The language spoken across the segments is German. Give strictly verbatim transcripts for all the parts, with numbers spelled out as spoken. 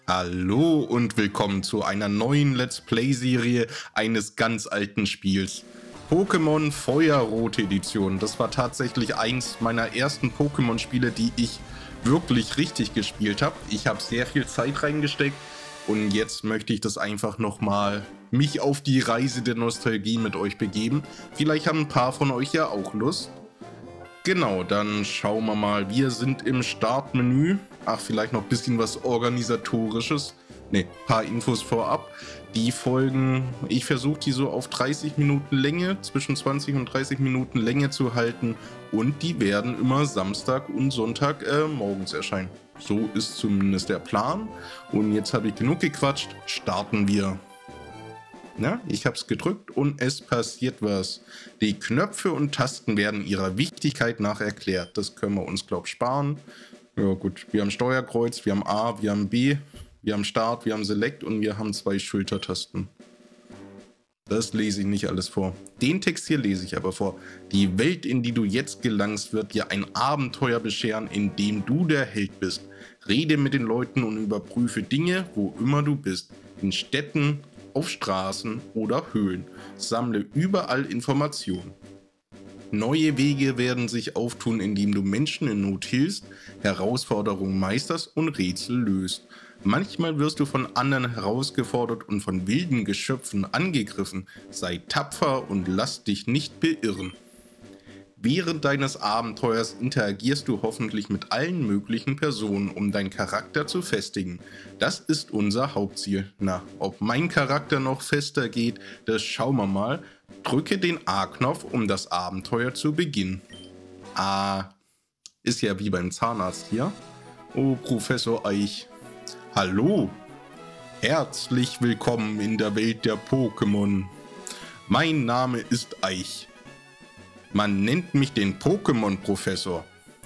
Hallo und willkommen zu einer neuen Let's Play-Serie eines ganz alten Spiels. Pokémon Feuerrote Edition. Das war tatsächlich eins meiner ersten Pokémon-Spiele, die ich wirklich richtig gespielt habe. Ich habe sehr viel Zeit reingesteckt und jetzt möchte ich das einfach nochmal mich auf die Reise der Nostalgie mit euch begeben. Vielleicht haben ein paar von euch ja auch Lust. Genau, dann schauen wir mal. Wir sind im Startmenü. Ach, vielleicht noch ein bisschen was Organisatorisches. Ne, ein paar Infos vorab. Die Folgen, ich versuche die so auf dreißig Minuten Länge, zwischen zwanzig und dreißig Minuten Länge zu halten. Und die werden immer Samstag und Sonntag äh, morgens erscheinen. So ist zumindest der Plan. Und jetzt habe ich genug gequatscht. Starten wir. Ja, ich habe es gedrückt und es passiert was. Die Knöpfe und Tasten werden ihrer Wichtigkeit nach erklärt. Das können wir uns, glaube ich, sparen. Ja gut, wir haben Steuerkreuz, wir haben A, wir haben B, wir haben Start, wir haben Select und wir haben zwei Schultertasten. Das lese ich nicht alles vor. Den Text hier lese ich aber vor. Die Welt, in die du jetzt gelangst, wird dir ein Abenteuer bescheren, in dem du der Held bist. Rede mit den Leuten und überprüfe Dinge, wo immer du bist. In Städten, auf Straßen oder Höhlen. Sammle überall Informationen. Neue Wege werden sich auftun, indem du Menschen in Not hilfst, Herausforderungen meisterst und Rätsel löst. Manchmal wirst du von anderen herausgefordert und von wilden Geschöpfen angegriffen. Sei tapfer und lass dich nicht beirren. Während deines Abenteuers interagierst du hoffentlich mit allen möglichen Personen, um deinen Charakter zu festigen. Das ist unser Hauptziel. Na, ob mein Charakter noch fester geht, das schauen wir mal. Drücke den A-Knopf, um das Abenteuer zu beginnen. A ist ja wie beim Zahnarzt hier. Oh, Professor Eich. Hallo. Herzlich willkommen in der Welt der Pokémon. Mein Name ist Eich. Man nennt mich den Pokémon-Professor.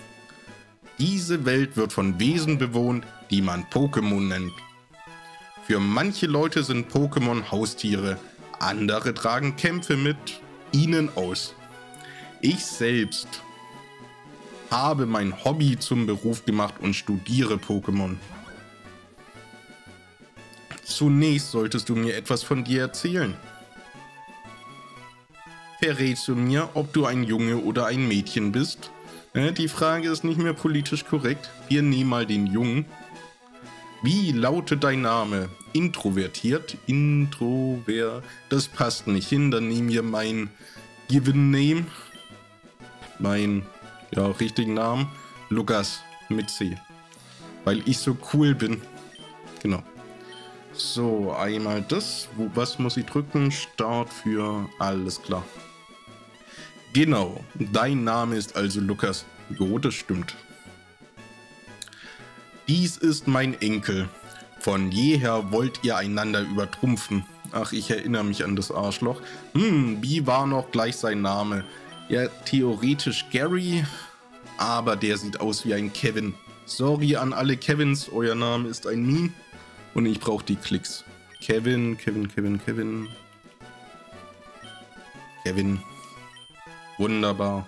Diese Welt wird von Wesen bewohnt, die man Pokémon nennt. Für manche Leute sind Pokémon Haustiere, andere tragen Kämpfe mit ihnen aus. Ich selbst habe mein Hobby zum Beruf gemacht und studiere Pokémon. Zunächst solltest du mir etwas von dir erzählen. Verrätst du mir, ob du ein Junge oder ein Mädchen bist? Äh, die Frage ist nicht mehr politisch korrekt. Wir nehmen mal den Jungen. Wie lautet dein Name? Introvertiert? Introvert? Das passt nicht hin. Dann nehmen wir mein Given Name. Mein ja, richtigen Namen. Lukas mit C. Weil ich so cool bin. Genau. So, einmal das. Wo, was muss ich drücken? Start für alles klar. Genau, dein Name ist also Lukas. Jo, das stimmt. Dies ist mein Enkel. Von jeher wollt ihr einander übertrumpfen. Ach, ich erinnere mich an das Arschloch. Hm, wie war noch gleich sein Name? Ja, theoretisch Gary, aber der sieht aus wie ein Kevin. Sorry an alle Kevins, euer Name ist ein Meme und ich brauche die Klicks. Kevin, Kevin, Kevin, Kevin. Kevin. Wunderbar.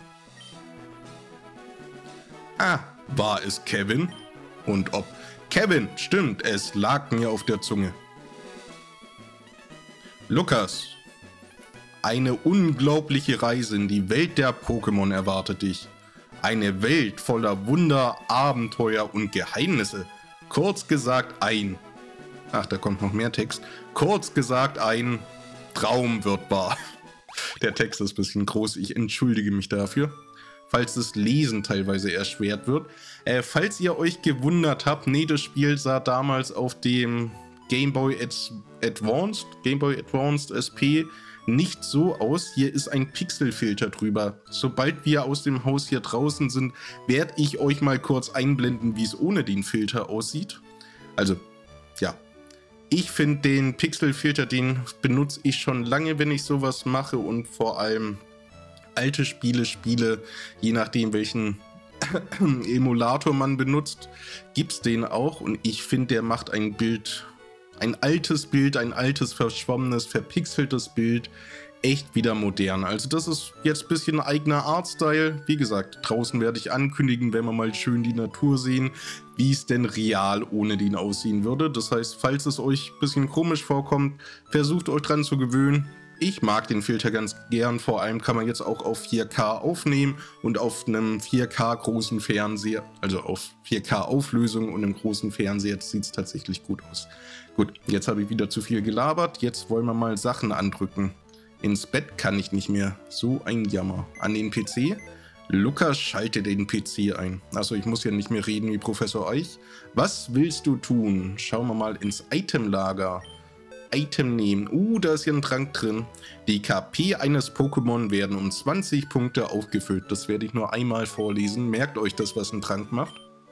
Ah, war es Kevin? Und ob Kevin, stimmt, es lag mir auf der Zunge. Lukas, eine unglaubliche Reise in die Welt der Pokémon erwartet dich. Eine Welt voller Wunder, Abenteuer und Geheimnisse. Kurz gesagt ein... Ach, da kommt noch mehr Text. Kurz gesagt ein Traum wird wahr. Der Text ist ein bisschen groß, ich entschuldige mich dafür, falls das Lesen teilweise erschwert wird. Äh, falls ihr euch gewundert habt, nee, das Spiel sah damals auf dem Game Boy Advanced, Game Boy Advanced S P nicht so aus. Hier ist ein Pixelfilter drüber. Sobald wir aus dem Haus hier draußen sind, werde ich euch mal kurz einblenden, wie es ohne den Filter aussieht. Also, ja. Ich finde den Pixelfilter, den benutze ich schon lange, wenn ich sowas mache und vor allem alte Spiele spiele, je nachdem welchen Emulator man benutzt, gibt es den auch und ich finde, der macht ein Bild, ein altes Bild, ein altes, verschwommenes, verpixeltes Bild echt wieder modern. Also das ist jetzt ein bisschen eigener Artstyle. Wie gesagt, draußen werde ich ankündigen, wenn wir mal schön die Natur sehen, wie es denn real ohne den aussehen würde. Das heißt, falls es euch ein bisschen komisch vorkommt, versucht euch dran zu gewöhnen. Ich mag den Filter ganz gern, vor allem kann man jetzt auch auf vier K aufnehmen und auf einem vier K großen Fernseher, also auf vier K Auflösung und einem großen Fernseher sieht es tatsächlich gut aus. Gut, jetzt habe ich wieder zu viel gelabert, jetzt wollen wir mal Sachen andrücken. Ins Bett kann ich nicht mehr, so ein Jammer. An den P C? Lukas schalte den P C ein. Also ich muss ja nicht mehr reden wie Professor Eich. Was willst du tun? Schauen wir mal ins Itemlager. Item nehmen. Uh, da ist hier ein Trank drin. Die K P eines Pokémon werden um zwanzig Punkte aufgefüllt. Das werde ich nur einmal vorlesen. Merkt euch das, was ein Trank macht.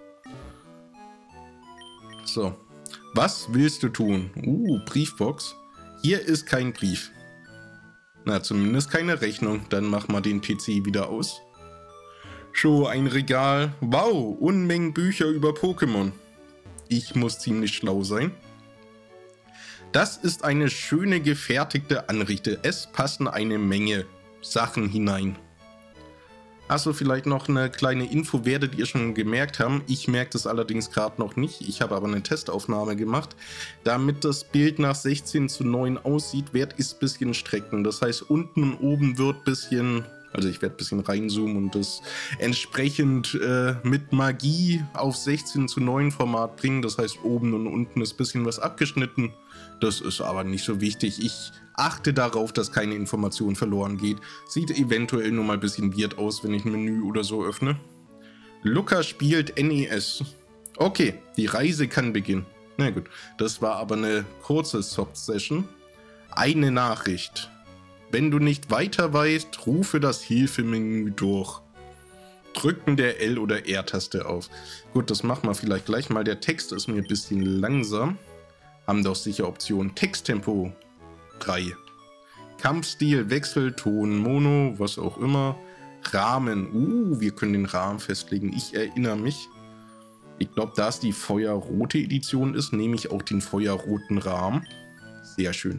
So. Was willst du tun? Uh, Briefbox. Hier ist kein Brief. Na, zumindest keine Rechnung. Dann machen wir den P C wieder aus. So, ein Regal. Wow, Unmengen Bücher über Pokémon. Ich muss ziemlich schlau sein. Das ist eine schöne gefertigte Anrichte. Es passen eine Menge Sachen hinein. Achso, vielleicht noch eine kleine Info, werdet ihr schon gemerkt haben. Ich merke das allerdings gerade noch nicht. Ich habe aber eine Testaufnahme gemacht. Damit das Bild nach sechzehn zu neun aussieht, werde ich es ein bisschen strecken. Das heißt, unten und oben wird ein bisschen... Also ich werde ein bisschen reinzoomen und das entsprechend äh, mit Magie auf sechzehn zu neun Format bringen. Das heißt, oben und unten ist ein bisschen was abgeschnitten. Das ist aber nicht so wichtig. Ich achte darauf, dass keine Information verloren geht. Sieht eventuell nur mal ein bisschen weird aus, wenn ich ein Menü oder so öffne. Lukas spielt N E S. Okay, die Reise kann beginnen. Na gut, das war aber eine kurze Soft-Session. Eine Nachricht. Wenn du nicht weiter weißt, rufe das Hilfemenü durch. Drücken der L- oder R-Taste auf. Gut, das machen wir vielleicht gleich mal. Der Text ist mir ein bisschen langsam. Haben doch sicher Optionen. Texttempo drei. Kampfstil, Wechselton, Mono, was auch immer. Rahmen. Uh, wir können den Rahmen festlegen. Ich erinnere mich. Ich glaube, da es die feuerrote Edition ist, nehme ich auch den feuerroten Rahmen. Sehr schön.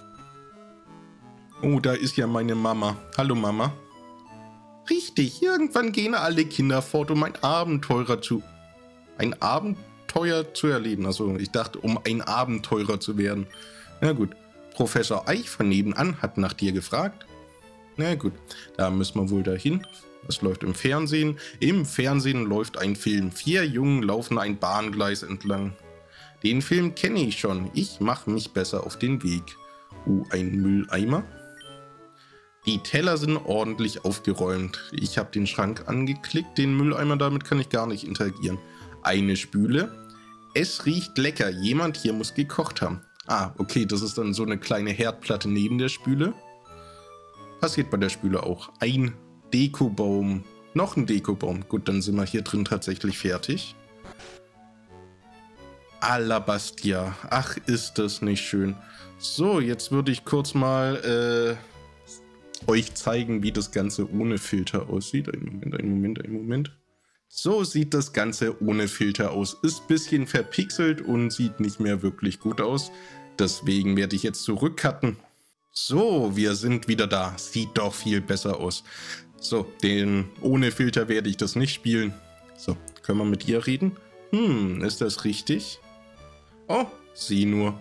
Oh, da ist ja meine Mama. Hallo Mama. Richtig, irgendwann gehen alle Kinder fort, um ein Abenteurer zu... Ein Abenteuer zu erleben. Also ich dachte, um ein Abenteurer zu werden. Na gut. Professor Eich von nebenan hat nach dir gefragt. Na gut, da müssen wir wohl dahin. Was läuft im Fernsehen? Im Fernsehen läuft ein Film. Vier Jungen laufen ein Bahngleis entlang. Den Film kenne ich schon. Ich mache mich besser auf den Weg. Uh, ein Mülleimer. Die Teller sind ordentlich aufgeräumt. Ich habe den Schrank angeklickt, den Mülleimer, damit kann ich gar nicht interagieren. Eine Spüle. Es riecht lecker. Jemand hier muss gekocht haben. Ah, okay, das ist dann so eine kleine Herdplatte neben der Spüle. Passiert bei der Spüle auch. Ein Dekobaum. Noch ein Dekobaum. Gut, dann sind wir hier drin tatsächlich fertig. Alabastia. Ach, ist das nicht schön. So, jetzt würde ich kurz mal... Äh, euch zeigen, wie das Ganze ohne Filter aussieht. Einen Moment, einen Moment, einen Moment. So sieht das Ganze ohne Filter aus. Ist ein bisschen verpixelt und sieht nicht mehr wirklich gut aus. Deswegen werde ich jetzt zurückcutten. So, wir sind wieder da. Sieht doch viel besser aus. So, den ohne Filter werde ich das nicht spielen. So, können wir mit ihr reden? Hm, ist das richtig? Oh, sieh nur.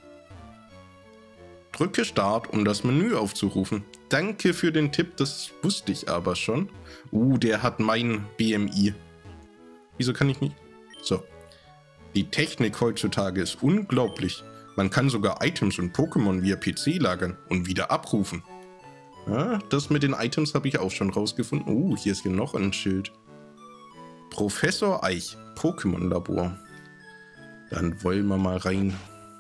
Drücke Start, um das Menü aufzurufen. Danke für den Tipp, das wusste ich aber schon. Uh, der hat mein B M I. Wieso kann ich nicht? So. Die Technik heutzutage ist unglaublich. Man kann sogar Items und Pokémon via P C lagern und wieder abrufen. Ja, das mit den Items habe ich auch schon rausgefunden. Uh, hier ist hier noch ein Schild. Professor Eich, Pokémon-Labor. Dann wollen wir mal rein.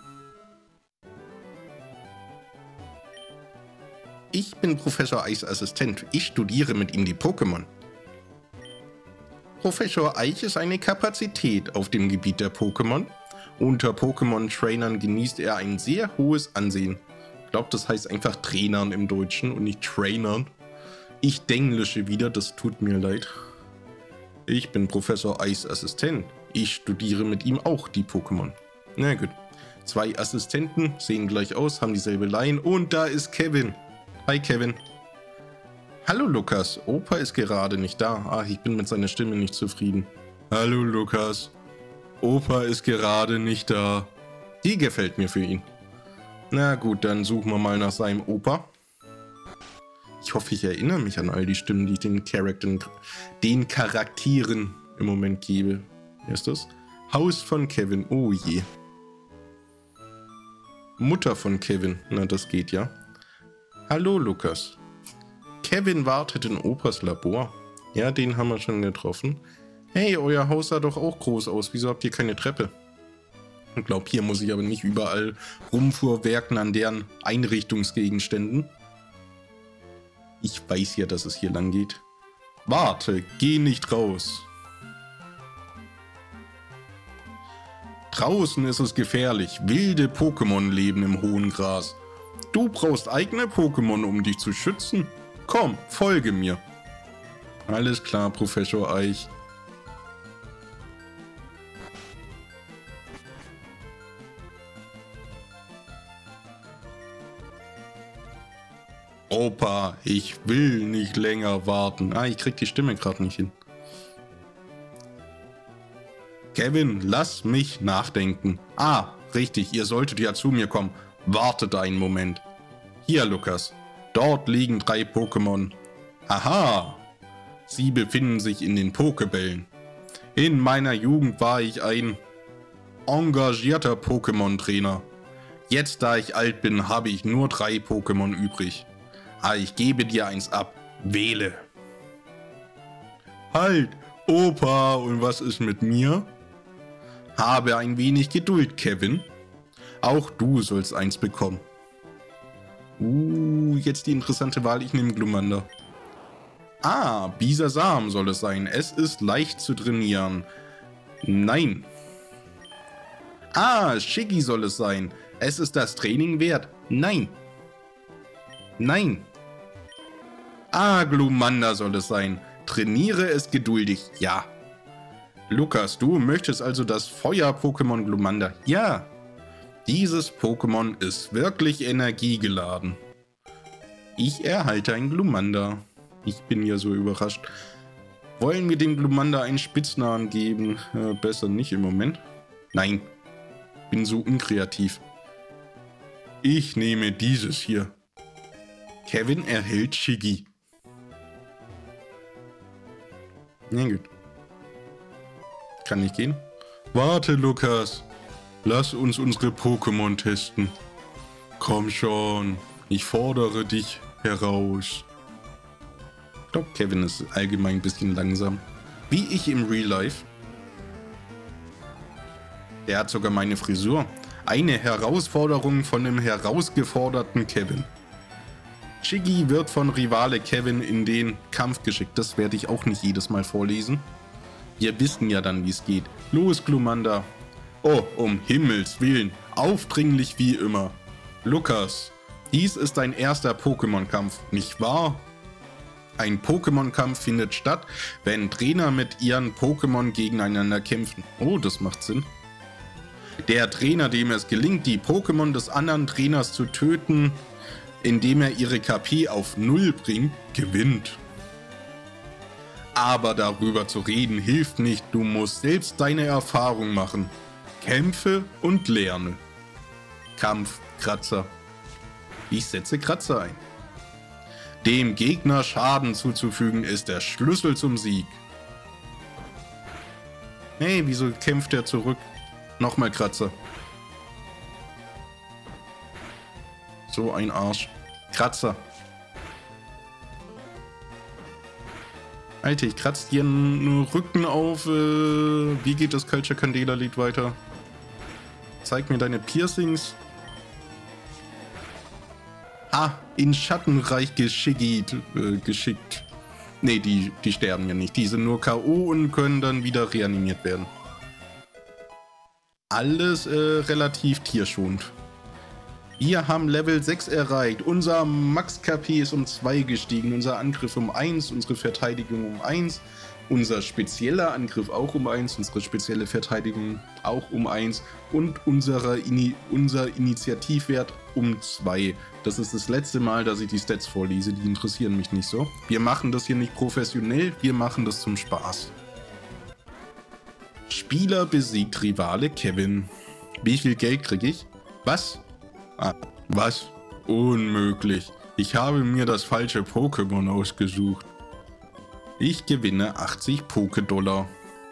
Ich bin Professor Eichs Assistent. Ich studiere mit ihm die Pokémon. Professor Eich ist eine Kapazität auf dem Gebiet der Pokémon. Unter Pokémon-Trainern genießt er ein sehr hohes Ansehen. Ich glaube, das heißt einfach Trainern im Deutschen und nicht Trainern. Ich denglische wieder, das tut mir leid. Ich bin Professor Eichs Assistent. Ich studiere mit ihm auch die Pokémon. Na gut. Zwei Assistenten sehen gleich aus, haben dieselbe Line und da ist Kevin. Hi, Kevin. Hallo, Lukas. Opa ist gerade nicht da. Ach, ich bin mit seiner Stimme nicht zufrieden. Hallo, Lukas. Opa ist gerade nicht da. Die gefällt mir für ihn. Na gut, dann suchen wir mal nach seinem Opa. Ich hoffe, ich erinnere mich an all die Stimmen, die ich den Charakteren, den Charakteren im Moment gebe. Wer ist das? Haus von Kevin. Oh je. Mutter von Kevin. Na, das geht ja. Hallo, Lukas. Kevin wartet in Opas Labor. Ja, den haben wir schon getroffen. Hey, euer Haus sah doch auch groß aus. Wieso habt ihr keine Treppe? Ich glaube, hier muss ich aber nicht überall rumfuhrwerken an deren Einrichtungsgegenständen. Ich weiß ja, dass es hier lang geht. Warte, geh nicht raus. Draußen ist es gefährlich. Wilde Pokémon leben im hohen Gras. Du brauchst eigene Pokémon, um dich zu schützen. Komm, folge mir. Alles klar, Professor Eich. Opa, ich will nicht länger warten. Ah, ich krieg die Stimme gerade nicht hin. Kevin, lass mich nachdenken. Ah, richtig, ihr solltet ja zu mir kommen. Wartet einen Moment. Hier, Lukas. Dort liegen drei Pokémon. Aha. Sie befinden sich in den Pokebällen. In meiner Jugend war ich ein engagierter Pokémon-Trainer. Jetzt, da ich alt bin, habe ich nur drei Pokémon übrig. Ah, ich gebe dir eins ab. Wähle. Halt, Opa, und was ist mit mir? Habe ein wenig Geduld, Kevin. Auch du sollst eins bekommen. Uh, jetzt die interessante Wahl. Ich nehme Glumanda. Ah, Bisasam soll es sein. Es ist leicht zu trainieren. Nein. Ah, Shiggy soll es sein. Es ist das Training wert. Nein. Nein. Ah, Glumanda soll es sein. Trainiere es geduldig. Ja. Lukas, du möchtest also das Feuer-Pokémon Glumanda? Ja. Dieses Pokémon ist wirklich energiegeladen. Ich erhalte ein Glumanda. Ich bin ja so überrascht. Wollen wir dem Glumanda einen Spitznamen geben? Äh, besser nicht im Moment. Nein. Bin so unkreativ. Ich nehme dieses hier. Kevin erhält Shiggy. Na gut. Kann nicht gehen. Warte, Lukas. Lass uns unsere Pokémon testen. Komm schon. Ich fordere dich heraus. Ich glaube, Kevin ist allgemein ein bisschen langsam. Wie ich im Real Life. Der hat sogar meine Frisur. Eine Herausforderung von dem herausgeforderten Kevin. Shiggy wird von Rivale Kevin in den Kampf geschickt. Das werde ich auch nicht jedes Mal vorlesen. Wir wissen ja dann, wie es geht. Los, Glumanda. Oh, um Himmels Willen. Aufdringlich wie immer. Lukas, dies ist dein erster Pokémon-Kampf, nicht wahr? Ein Pokémon-Kampf findet statt, wenn Trainer mit ihren Pokémon gegeneinander kämpfen. Oh, das macht Sinn. Der Trainer, dem es gelingt, die Pokémon des anderen Trainers zu töten, indem er ihre K P auf null bringt, gewinnt. Aber darüber zu reden hilft nicht, du musst selbst deine Erfahrung machen. Kämpfe und lerne. Kampf, Kratzer. Ich setze Kratzer ein. Dem Gegner Schaden zuzufügen ist der Schlüssel zum Sieg. Hey, wieso kämpft er zurück? Nochmal Kratzer. So ein Arsch. Kratzer. Alter, ich kratze dir einen Rücken auf. Äh, wie geht das Culture Candela Lied weiter? Zeig mir deine Piercings. Ah, in Schattenreich geschickt. Äh, geschickt. Ne, die, die sterben ja nicht. Die sind nur K O und können dann wieder reanimiert werden. Alles äh, relativ tierschonend. Wir haben Level sechs erreicht. Unser Max-K P ist um zwei gestiegen. Unser Angriff um eins. Unsere Verteidigung um eins. Unser spezieller Angriff auch um eins. Unsere spezielle Verteidigung auch um eins. Und unsere Ini unser Initiativwert um zwei. Das ist das letzte Mal, dass ich die Stats vorlese. Die interessieren mich nicht so. Wir machen das hier nicht professionell. Wir machen das zum Spaß. Spieler besiegt Rivale Kevin. Wie viel Geld kriege ich? Was? Ah, was? Unmöglich. Ich habe mir das falsche Pokémon ausgesucht. Ich gewinne achtzig Poké-Dollar.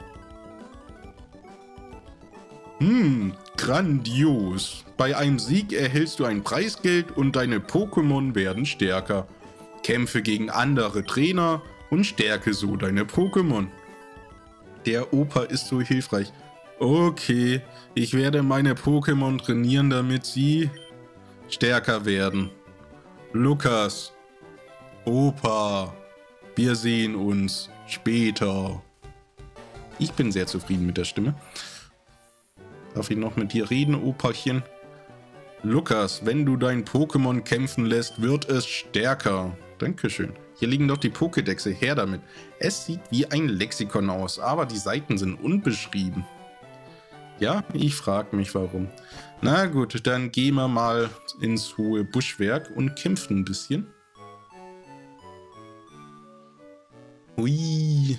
Hm, grandios. Bei einem Sieg erhältst du ein Preisgeld und deine Pokémon werden stärker. Kämpfe gegen andere Trainer und stärke so deine Pokémon. Der Opa ist so hilfreich. Okay, ich werde meine Pokémon trainieren, damit sie stärker werden. Lukas, Opa, wir sehen uns später. Ich bin sehr zufrieden mit der Stimme. Darf ich noch mit dir reden, Opachen? Lukas, wenn du dein Pokémon kämpfen lässt, wird es stärker. Dankeschön. Hier liegen doch die Pokédexe, her damit. Es sieht wie ein Lexikon aus, aber die Seiten sind unbeschrieben. Ja, ich frage mich warum. Na gut, dann gehen wir mal ins hohe Buschwerk und kämpfen ein bisschen. Hui.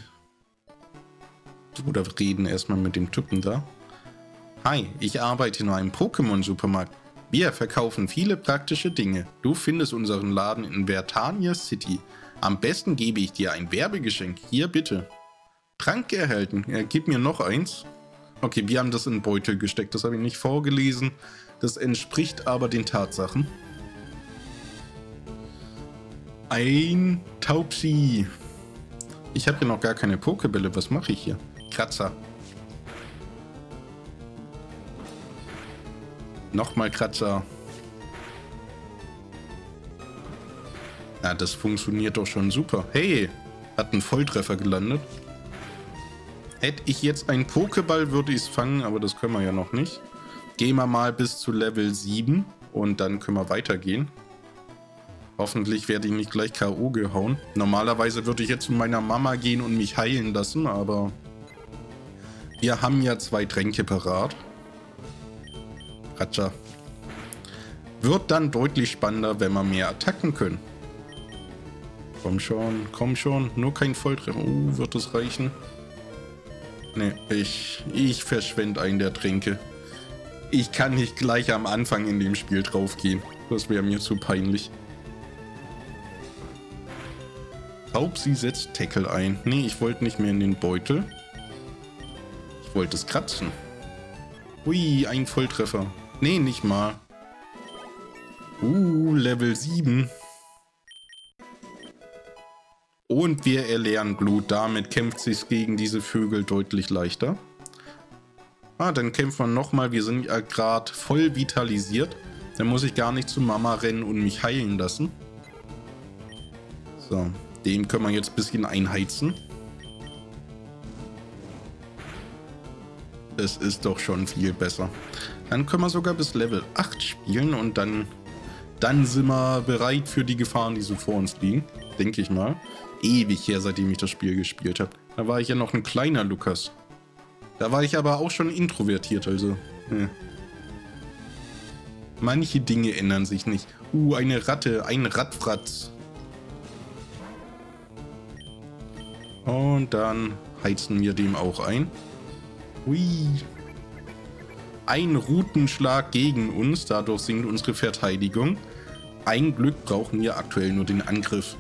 Oder reden erstmal mit dem Typen da. Hi, ich arbeite in einem Pokémon-Supermarkt. Wir verkaufen viele praktische Dinge. Du findest unseren Laden in Vertania City. Am besten gebe ich dir ein Werbegeschenk. Hier bitte. Trank erhalten. Ja, gib mir noch eins. Okay, wir haben das in den Beutel gesteckt. Das habe ich nicht vorgelesen. Das entspricht aber den Tatsachen. Ein Taubsi. Ich habe hier noch gar keine Pokebälle. Was mache ich hier? Kratzer. Nochmal Kratzer. Ja, das funktioniert doch schon super. Hey, hat einen Volltreffer gelandet. Hätte ich jetzt einen Pokéball, würde ich es fangen, aber das können wir ja noch nicht. Gehen wir mal bis zu Level sieben und dann können wir weitergehen. Hoffentlich werde ich nicht gleich K O gehauen. Normalerweise würde ich jetzt zu meiner Mama gehen und mich heilen lassen, aber wir haben ja zwei Tränke parat. Ratscha. Wird dann deutlich spannender, wenn wir mehr Attacken können. Komm schon, komm schon. Nur kein Volltreffer. Oh, wird das reichen? Ne, ich, ich verschwende einen der Tränke. Ich kann nicht gleich am Anfang in dem Spiel draufgehen. Das wäre mir zu peinlich. Taubsi setzt Tackle ein. Ne, ich wollte nicht mehr in den Beutel. Ich wollte es kratzen. Ui, ein Volltreffer. Ne, nicht mal. Uh, Level sieben. Und wir erlernen Blut. Damit kämpft sich gegen diese Vögel deutlich leichter. Ah, dann kämpfen wir nochmal. Wir sind ja gerade voll vitalisiert. Dann muss ich gar nicht zu Mama rennen und mich heilen lassen. So, den können wir jetzt ein bisschen einheizen. Das ist doch schon viel besser. Dann können wir sogar bis Level acht spielen und dann, dann sind wir bereit für die Gefahren, die so vor uns liegen. Denke ich mal. Ewig her, seitdem ich das Spiel gespielt habe. Da war ich ja noch ein kleiner Lukas. Da war ich aber auch schon introvertiert, also. Ja. Manche Dinge ändern sich nicht. Uh, eine Ratte, ein Radfratz. Und dann heizen wir dem auch ein. Hui. Ein Routenschlag gegen uns, dadurch sinkt unsere Verteidigung. Ein Glück brauchen wir aktuell nur den Angriff.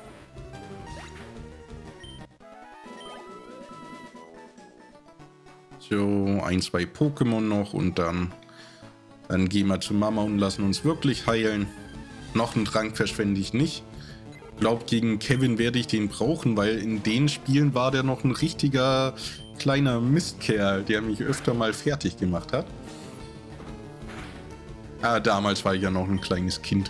So, ein, zwei Pokémon noch und dann, dann gehen wir zu Mama und lassen uns wirklich heilen. Noch einen Trank verschwende ich nicht. Ich glaube, gegen Kevin werde ich den brauchen, weil in den Spielen war der noch ein richtiger kleiner Mistkerl, der mich öfter mal fertig gemacht hat. Ah, damals war ich ja noch ein kleines Kind,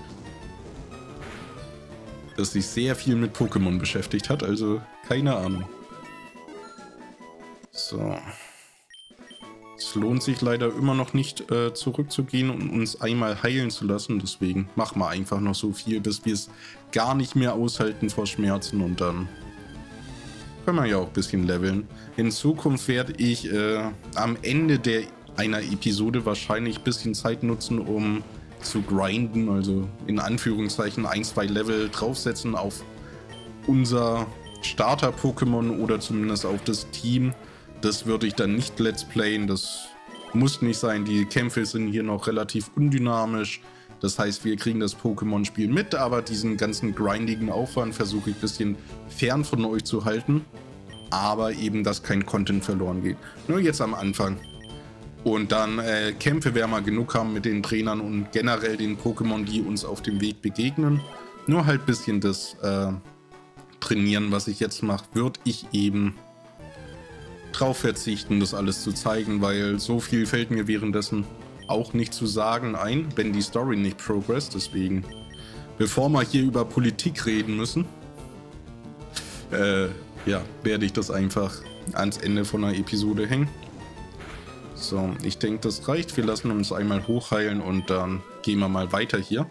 das sich sehr viel mit Pokémon beschäftigt hat, also keine Ahnung. So. Es lohnt sich leider immer noch nicht äh, zurückzugehen und uns einmal heilen zu lassen. Deswegen machen wir einfach noch so viel, bis wir es gar nicht mehr aushalten vor Schmerzen. Und dann können wir ja auch ein bisschen leveln. In Zukunft werde ich äh, am Ende der, einer Episode wahrscheinlich ein bisschen Zeit nutzen, um zu grinden. Also in Anführungszeichen ein, zwei Level draufsetzen auf unser Starter-Pokémon oder zumindest auf das Team. Das würde ich dann nicht let's playen, das muss nicht sein. Die Kämpfe sind hier noch relativ undynamisch. Das heißt, wir kriegen das Pokémon-Spiel mit, aber diesen ganzen grindigen Aufwand versuche ich ein bisschen fern von euch zu halten. Aber eben, dass kein Content verloren geht. Nur jetzt am Anfang. Und dann äh, Kämpfe werden wir genug haben mit den Trainern und generell den Pokémon, die uns auf dem Weg begegnen. Nur halt ein bisschen das äh, Trainieren, was ich jetzt mache, würde ich eben drauf verzichten, das alles zu zeigen, weil so viel fällt mir währenddessen auch nicht zu sagen ein, wenn die Story nicht progresst. Deswegen, bevor wir hier über Politik reden müssen, äh, ja, werde ich das einfach ans Ende von einer Episode hängen. So, ich denke, das reicht. Wir lassen uns einmal hochheilen und dann gehen wir mal weiter hier.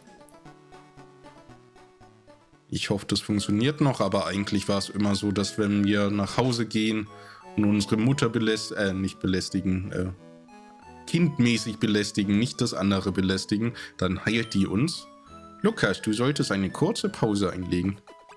Ich hoffe, das funktioniert noch, aber eigentlich war es immer so, dass wenn wir nach Hause gehen und unsere Mutter belästigen, äh, nicht belästigen, äh, kindmäßig belästigen, nicht das andere belästigen, dann heilt die uns. Lukas, du solltest eine kurze Pause einlegen.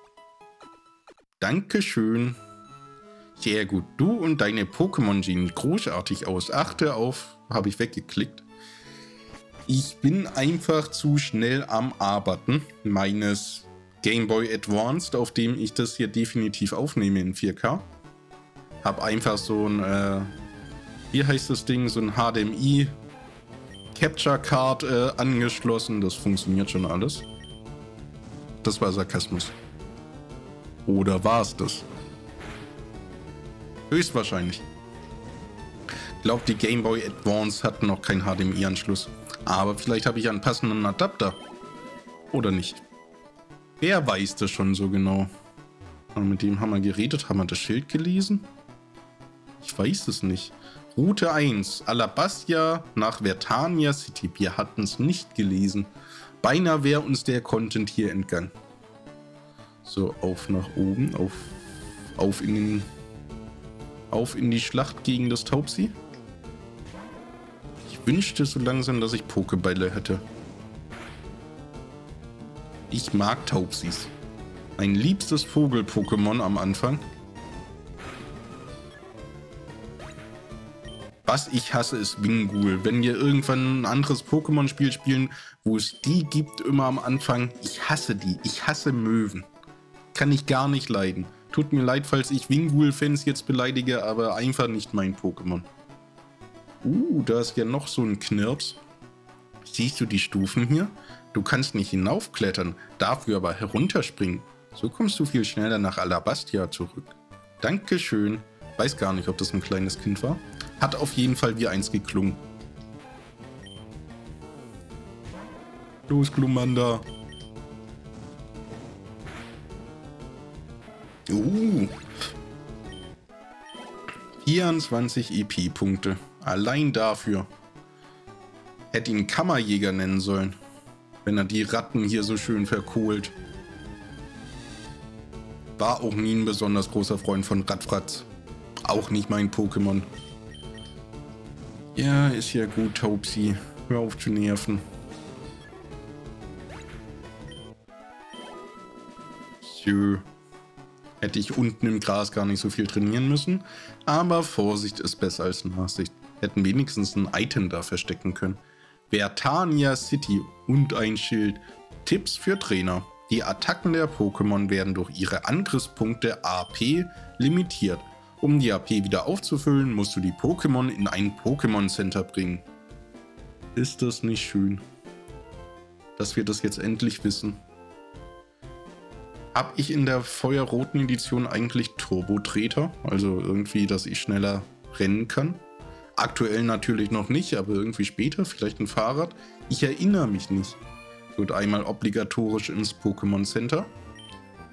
Dankeschön. Sehr gut. Du und deine Pokémon sehen großartig aus. Achte auf, habe ich weggeklickt. Ich bin einfach zu schnell am Arbeiten meines Game Boy Advanced, auf dem ich das hier definitiv aufnehme in vier K. Hab einfach so ein, äh, wie heißt das Ding, so ein H D M I Capture Card äh, angeschlossen. Das funktioniert schon alles. Das war Sarkasmus. Oder war es das? Höchstwahrscheinlich. Ich glaube, die Game Boy Advance hat noch keinen H D M I-Anschluss. Aber vielleicht habe ich einen passenden Adapter. Oder nicht. Wer weiß das schon so genau? Und mit dem haben wir geredet. Haben wir das Schild gelesen? Ich weiß es nicht. Route eins. Alabastia nach Vertania City. Wir hatten es nicht gelesen. Beinahe wäre uns der Content hier entgangen. So, auf nach oben. Auf, auf, in, den, auf in die Schlacht gegen das Taubsi. Ich wünschte so langsam, dass ich Pokébälle hätte. Ich mag Taubsis. Mein liebstes Vogel-Pokémon am Anfang. Was ich hasse, ist Wingull. Wenn wir irgendwann ein anderes Pokémon-Spiel spielen, wo es die gibt immer am Anfang, ich hasse die. Ich hasse Möwen. Kann ich gar nicht leiden. Tut mir leid, falls ich Wingull-Fans jetzt beleidige, aber einfach nicht mein Pokémon. Uh, da ist ja noch so ein Knirps. Siehst du die Stufen hier? Du kannst nicht hinaufklettern, dafür aber herunterspringen. So kommst du viel schneller nach Alabastia zurück. Dankeschön. Weiß gar nicht, ob das ein kleines Kind war. Hat auf jeden Fall wie eins geklungen. Los, Glumanda. Uh. vierundzwanzig E P-Punkte. Allein dafür. Hätte ihn Kammerjäger nennen sollen. Wenn er die Ratten hier so schön verkohlt. War auch nie ein besonders großer Freund von Radfratz. Auch nicht mein Pokémon. Ja, ist ja gut, Taubsi. Hör auf zu nerven. So. Hätte ich unten im Gras gar nicht so viel trainieren müssen. Aber Vorsicht ist besser als Nachsicht. Hätten wenigstens ein Item da verstecken können. Vertania City und ein Schild. Tipps für Trainer. Die Attacken der Pokémon werden durch ihre Angriffspunkte A P limitiert. Um die A P wieder aufzufüllen, musst du die Pokémon in ein Pokémon Center bringen. Ist das nicht schön, dass wir das jetzt endlich wissen? Habe ich in der feuerroten Edition eigentlich Turbotreter? Also irgendwie, dass ich schneller rennen kann? Aktuell natürlich noch nicht, aber irgendwie später, vielleicht ein Fahrrad. Ich erinnere mich nicht. Gut, einmal obligatorisch ins Pokémon Center.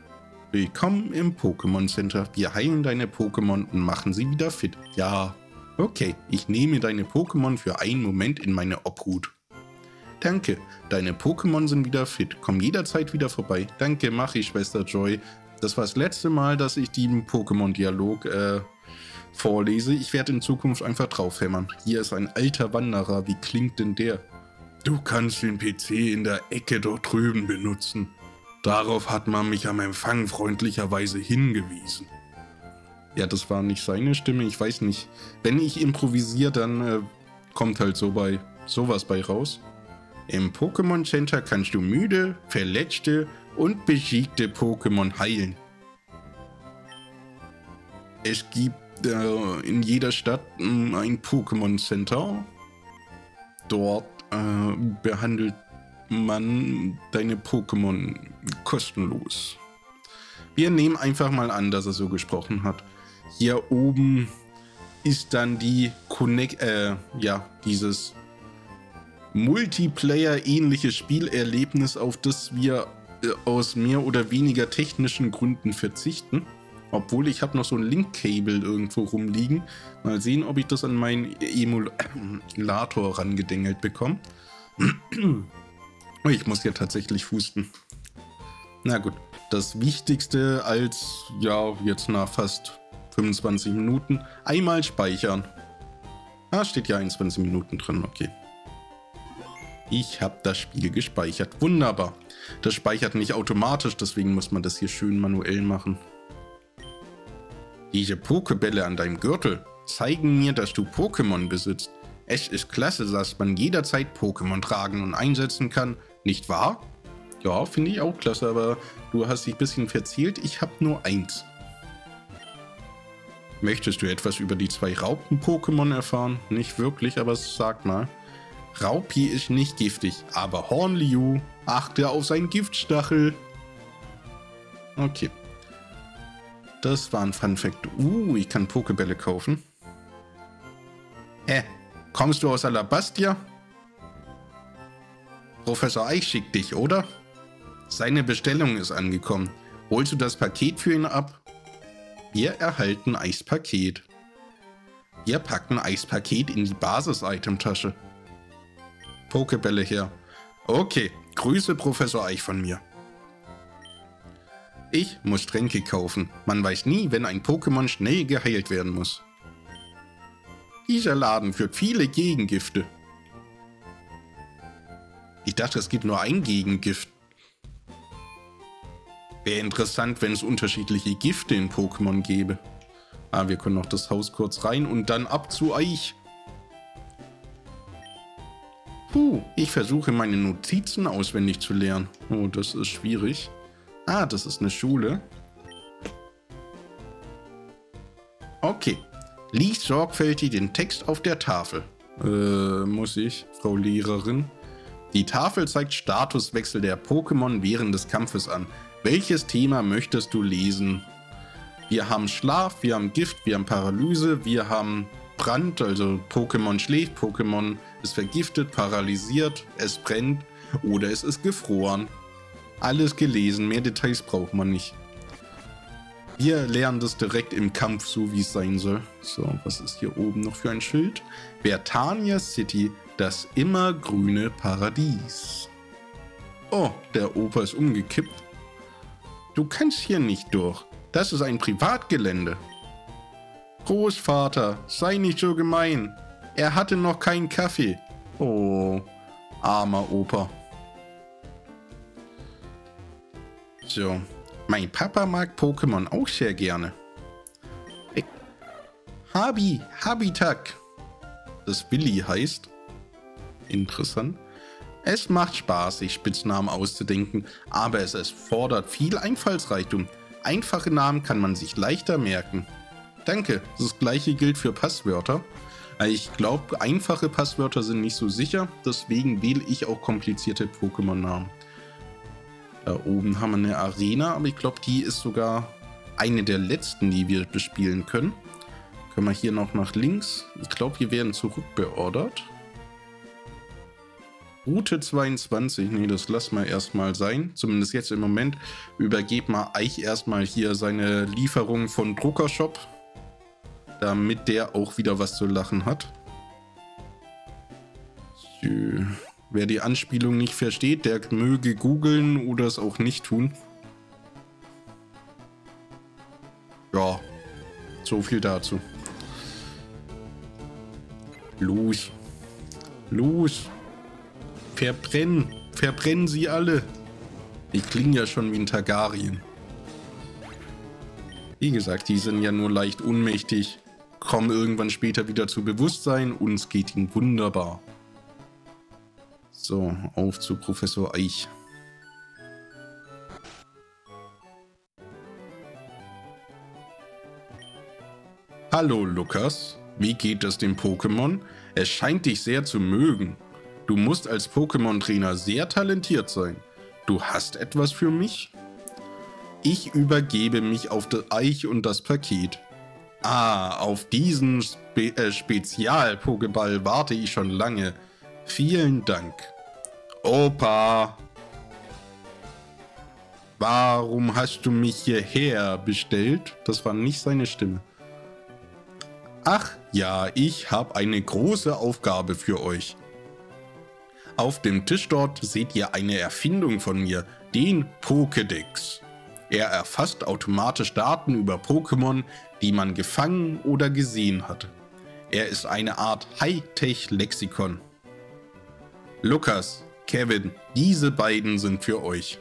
Willkommen im Pokémon Center. Wir heilen deine Pokémon und machen sie wieder fit. Ja, Okay, ich nehme deine Pokémon für einen Moment in meine Obhut. Danke, deine Pokémon sind wieder fit. Komm jederzeit wieder vorbei. Danke, mach ich, Schwester Joy. Das war das letzte Mal, dass ich den Pokémon-Dialog äh, vorlese. Ich werde in Zukunft einfach draufhämmern. Hier ist ein alter Wanderer. Wie klingt denn der? Du kannst den P C in der Ecke dort drüben benutzen. Darauf hat man mich am Empfang freundlicherweise hingewiesen. Ja, das war nicht seine Stimme. Ich weiß nicht. Wenn ich improvisiere, dann äh, kommt halt so bei sowas bei raus. Im Pokémon Center kannst du müde, verletzte und besiegte Pokémon heilen. Es gibt äh, in jeder Stadt äh, ein Pokémon Center. Dort äh, behandelt man deine Pokémon kostenlos. Wir nehmen einfach mal an, dass er so gesprochen hat. Hier oben ist dann die Connect, äh, ja, dieses Multiplayer-ähnliche Spielerlebnis, auf das wir äh, aus mehr oder weniger technischen Gründen verzichten. Obwohl ich habe noch so ein Link-Cable irgendwo rumliegen. Mal sehen, ob ich das an meinen Emulator rangedengelt bekomme. Ich muss ja tatsächlich husten. Na gut, das Wichtigste als, ja, jetzt nach fast fünfundzwanzig Minuten, einmal speichern. Ah, steht ja einundzwanzig Minuten drin, okay. Ich habe das Spiel gespeichert. Wunderbar. Das speichert nicht automatisch, deswegen muss man das hier schön manuell machen. Diese Pokebälle an deinem Gürtel zeigen mir, dass du Pokémon besitzt. Es ist klasse, dass man jederzeit Pokémon tragen und einsetzen kann, nicht wahr? Ja, finde ich auch klasse, aber du hast dich ein bisschen verzählt. Ich habe nur eins. Möchtest du etwas über die zwei Raupen-Pokémon erfahren? Nicht wirklich, aber sag mal. Raupi ist nicht giftig, aber Hornliu, achte auf seinen Giftstachel. Okay. Das war ein Fun-Fact. Uh, ich kann Pokebälle kaufen. Hä? Kommst du aus Alabastia? Professor Eich schickt dich, oder? Seine Bestellung ist angekommen. Holst du das Paket für ihn ab? Wir erhalten Eichs Paket. Wir packen Eichs Paket in die Basis-Item-Tasche. Pokebälle her. Okay, Grüße Professor Eich von mir. Ich muss Tränke kaufen. Man weiß nie, wenn ein Pokémon schnell geheilt werden muss. Dieser Laden führt viele Gegengifte. Ich dachte, es gibt nur ein Gegengift. Wäre interessant, wenn es unterschiedliche Gifte in Pokémon gäbe. Ah, wir können noch das Haus kurz rein und dann ab zu Eich. Puh, ich versuche meine Notizen auswendig zu lernen. Oh, das ist schwierig. Ah, das ist eine Schule. Okay. Lies sorgfältig den Text auf der Tafel. Äh, muss ich, Frau Lehrerin? Die Tafel zeigt Statuswechsel der Pokémon während des Kampfes an. Welches Thema möchtest du lesen? Wir haben Schlaf, wir haben Gift, wir haben Paralyse, wir haben Brand, also Pokémon schläft, Pokémon ist vergiftet, paralysiert, es brennt oder es ist gefroren. Alles gelesen, mehr Details braucht man nicht. Wir lernen das direkt im Kampf, so wie es sein soll. So, was ist hier oben noch für ein Schild? Vertania City, das immergrüne Paradies. Oh, der Opa ist umgekippt. Du kannst hier nicht durch. Das ist ein Privatgelände. Großvater, sei nicht so gemein. Er hatte noch keinen Kaffee. Oh, armer Opa. So, mein Papa mag Pokémon auch sehr gerne. Ich Habi, Habitak. Das Willi heißt. Interessant. Es macht Spaß, sich Spitznamen auszudenken, aber es erfordert viel Einfallsreichtum. Einfache Namen kann man sich leichter merken. Danke, das gleiche gilt für Passwörter. Ich glaube, einfache Passwörter sind nicht so sicher, deswegen wähle ich auch komplizierte Pokémon-Namen. Da oben haben wir eine Arena, aber ich glaube, die ist sogar eine der letzten, die wir bespielen können. Können wir hier noch nach links? Ich glaube, wir werden zurückbeordert. Route zweiundzwanzig, nee, das lassen wir erstmal sein. Zumindest jetzt im Moment. Übergebt mal Eich erstmal hier seine Lieferung von Druckershop. damit der auch wieder was zu lachen hat. So. Wer die Anspielung nicht versteht, der möge googeln oder es auch nicht tun. Ja, so viel dazu. Los. Los. Verbrennen. Verbrennen sie alle. Die klingen ja schon wie ein Targaryen. Wie gesagt, die sind ja nur leicht ohnmächtig, kommen irgendwann später wieder zu Bewusstsein und es geht ihnen wunderbar. So, auf zu Professor Eich. Hallo Lukas, wie geht es dem Pokémon? Es scheint dich sehr zu mögen. Du musst als Pokémon-Trainer sehr talentiert sein. Du hast etwas für mich? Ich übergebe mich auf das Eich und das Paket. Ah, auf diesen Spe äh, Spezial-Pokéball warte ich schon lange. Vielen Dank. Opa! Warum hast du mich hierher bestellt? Das war nicht seine Stimme. Ach ja, ich habe eine große Aufgabe für euch. Auf dem Tisch dort seht ihr eine Erfindung von mir, den Pokédex. Er erfasst automatisch Daten über Pokémon, die man gefangen oder gesehen hat. Er ist eine Art Hightech-Lexikon. Lukas, Kevin, diese beiden sind für euch.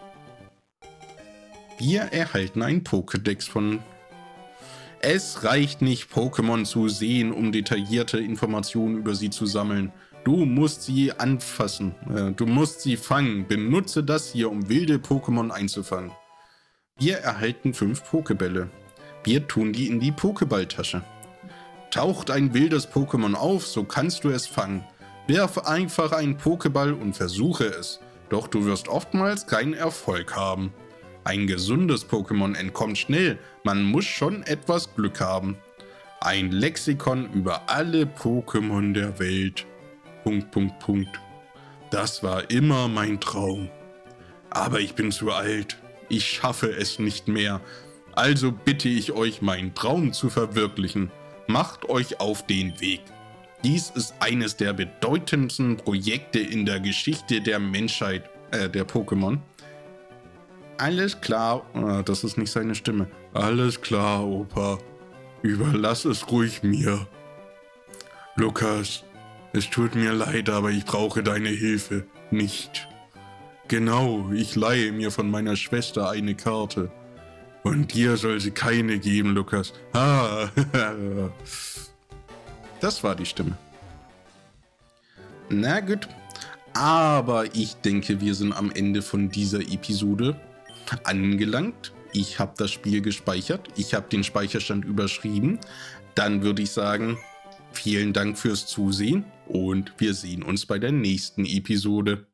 Wir erhalten einen Pokédex von... Es reicht nicht, Pokémon zu sehen, um detaillierte Informationen über sie zu sammeln. Du musst sie anfassen. Du musst sie fangen. Benutze das hier, um wilde Pokémon einzufangen. Wir erhalten fünf Pokébälle. Wir tun die in die Pokéballtasche. Taucht ein wildes Pokémon auf, so kannst du es fangen. Werf einfach einen Pokéball und versuche es. Doch du wirst oftmals keinen Erfolg haben. Ein gesundes Pokémon entkommt schnell. Man muss schon etwas Glück haben. Ein Lexikon über alle Pokémon der Welt. Punkt, Punkt, Punkt. Das war immer mein Traum. Aber ich bin zu alt. Ich schaffe es nicht mehr. Also bitte ich euch, meinen Traum zu verwirklichen. Macht euch auf den Weg. Dies ist eines der bedeutendsten Projekte in der Geschichte der Menschheit, äh, der Pokémon. Alles klar, äh, das ist nicht seine Stimme. Alles klar, Opa. Überlass es ruhig mir. Lukas, es tut mir leid, aber ich brauche deine Hilfe nicht. Genau, ich leihe mir von meiner Schwester eine Karte. Und dir soll sie keine geben, Lukas. Ah, das war die Stimme. Na gut, aber ich denke, wir sind am Ende von dieser Episode angelangt. Ich habe das Spiel gespeichert. Ich habe den Speicherstand überschrieben. Dann würde ich sagen, vielen Dank fürs Zusehen und wir sehen uns bei der nächsten Episode.